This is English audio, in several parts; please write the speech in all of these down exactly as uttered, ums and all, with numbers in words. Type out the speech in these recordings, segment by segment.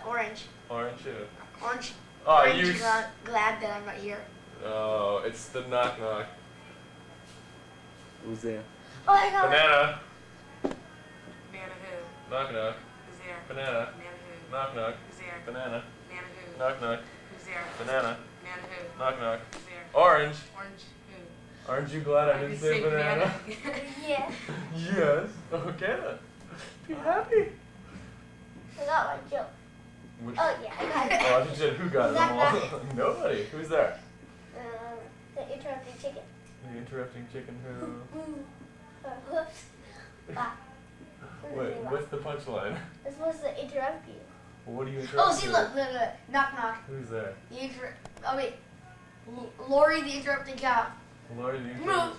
Orange. Orange who? Orange. Oh, Orange you. glad, glad that I'm not here. Oh, it's the knock knock. Who's there? Oh, I got it. Banana. Banana who? Knock knock. Who's there? Banana. Banana who? Knock knock. Who's there? Banana. Banana who? Knock knock. Who's there? Banana. Banana who? Knock knock. Who's there? Orange. Orange who? Aren't you glad I I didn't could say say banana? Yeah. Yes. Okay then. Be happy. I got one joke. Which, Oh, yeah, I got it. oh, I think you said who got them all. Nobody. Who's there? Um, the interrupting chicken. The interrupting chicken who? Uh, whoops. Ah. Wait, what's the punchline? It's supposed to interrupt you. Well, what do you interrupt? Oh, see, with? look, look, look. Knock, knock. Who's there? The inter- oh, wait. L- Lori, the interrupting cow. Lori the interrupting.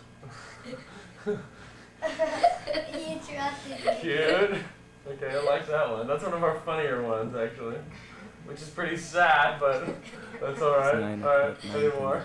The interrupting chicken. Cute. Okay, I like that one. That's one of our funnier ones, actually. Which is pretty sad, but that's alright. nine Alright, o'clock, any nine more?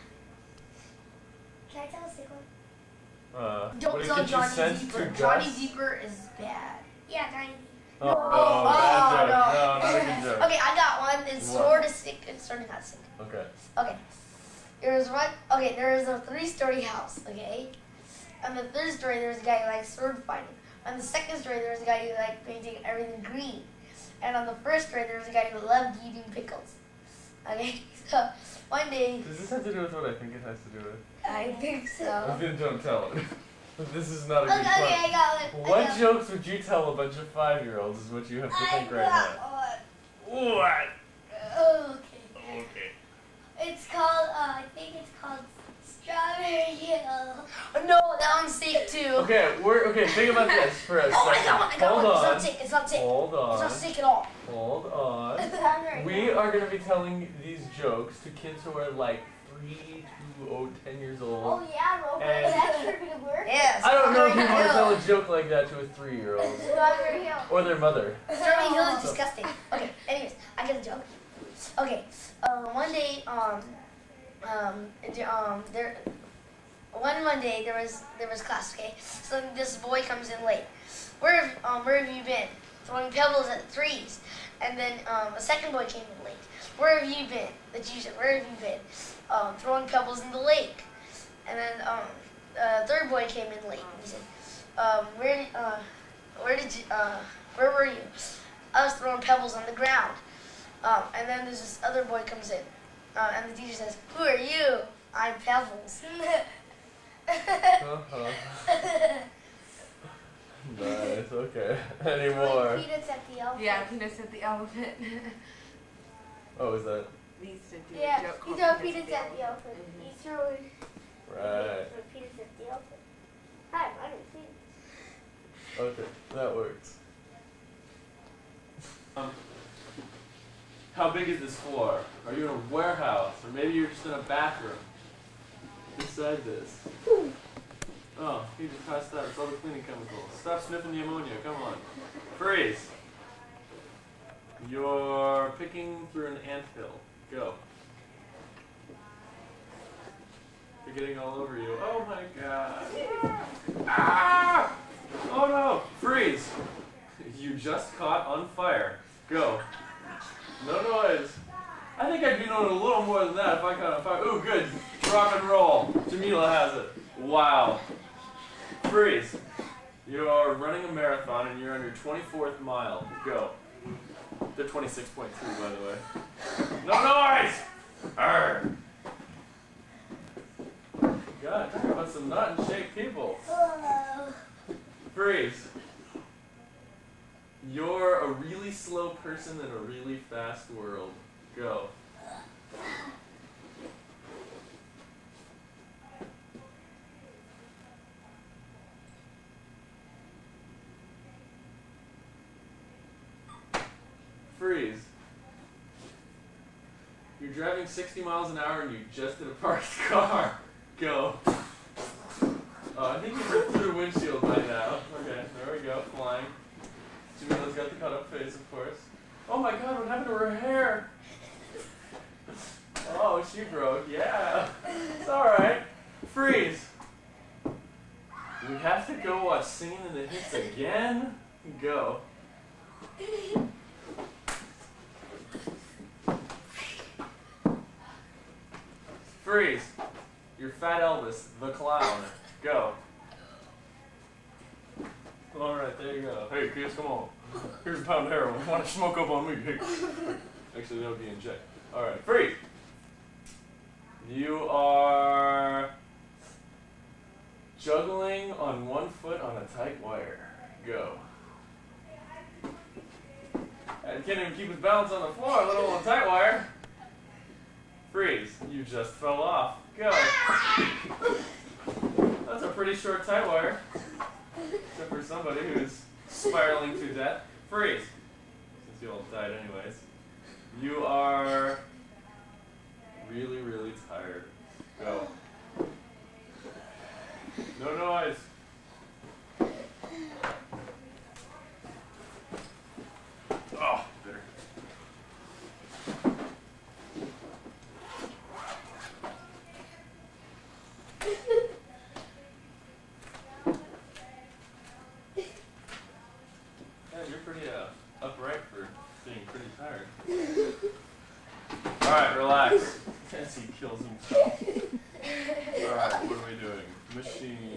Can I tell a secret? Uh, Don't what tell did you Johnny sense Deeper. to Johnny Gus? Deeper is bad. Yeah, Johnny. Oh, No. no, Oh, bad joke. no. No, not a good joke. Okay, I got one. It's What? sort of sick and sort of not sick. Okay. Okay. There's one. Okay, there is a three-story house. Okay. On the third story, there's a guy who likes sword fighting. On the second story, there's a guy who likes painting everything green. And on the first story, there's a guy who loved eating pickles. Okay. So one day, Does this have to do with what I think it has to do with? I think so. Then don't tell it. This is not a Okay, good okay, one. I got it. I What got jokes would you tell a bunch of five-year-olds is what you have to I think right got now. one. What? Oh, okay. Okay. It's called, uh, I think it's called Strawberry Hill. Oh, no, that one's sick too. Okay, we're okay. Think about this for a Oh, I second. got one, I got Hold one. It's on. not sick, it's not sick. Hold It's on. not sick at all. Hold on. Strawberry We Hill. are going to be telling these jokes to kids who are like three to oh, ten years Oh, old. yeah, Robert, And- that's pretty good work. Yes. I don't know if you want to tell a joke like that to a three-year-old Strawberry Hill. or their mother. Strawberry Hill is disgusting. Okay, anyways, I got a joke. Okay, uh, one day, um, um, the- um, there, one one day there was there was class. Okay, so this boy comes in late. Where have um where have you been? Throwing pebbles at trees. And then um, a second boy came in late. Where have you been? The teacher. Where have you been? Um, throwing pebbles in the lake. And then um, uh, third boy came in late. And he said, um, where did uh, where did you uh, where were you? I was throwing pebbles on the ground. Um, and then there's this other boy comes in, uh, and the teacher says, "Who are you?" "I'm Pebbles." Uh-huh. Nice, okay. Any more? Peanuts at the elephant. Yeah, Peanuts at the elephant. Oh, is that We used to do Yeah, a joke you called throw Peanuts peanuts at the elephant. Mhm. You throw it. right? Throw peanuts at the elephant. Hi, I didn't see it. Okay, that works. Um, how big is this floor? Are you in a warehouse? Or maybe you're just in a bathroom? Beside this. Oh, he just passed out. It's all the cleaning chemicals. Stop sniffing the ammonia. Come on. Freeze. You're picking through an anthill. Go. They're getting all over you. Oh my god. Ah! Oh no! Freeze! You just caught on fire. Go. No noise. I think I'd be known a little more than that if I caught on fire. Ooh, good. Rock and roll. Jamila has it. Wow. Freeze. You are running a marathon and you're on your twenty-fourth mile. Go. They're twenty-six point two, by the way. No noise! Arr. God, talk about some nut and shake people. Oh. Freeze. You're a really slow person in a really fast world. Go. Freeze. You're driving sixty miles an hour and you just hit a parked car. Go. Oh, I think you ripped through the windshield by now. Okay, there we go, flying. Jamila's got the cut up face, of course. Oh my god, what happened to her hair? Oh, she broke, yeah. It's alright. Freeze. We have to go watch Singing in the Hits again? Go. Freeze. You're Fat Elvis, the clown. Go. All right, there you go. Hey, kids, come on. Here's a pound of heroin. Want to smoke up on me? Hey. Actually, that would be inject. All right, freeze. You are juggling on one foot on a tight wire. Go. And can't even keep his balance on the floor, let alone tight wire. Freeze. You just fell off. Go. That's a pretty short tight wire. Except for somebody who's spiraling to death. Freeze. Since you all died anyways. You are really, really tired. Go. No noise. Oh, bitter. Yeah, you're pretty uh, upright for being pretty tired. Alright, relax. As he kills himself. Alright, what are we doing? Machine.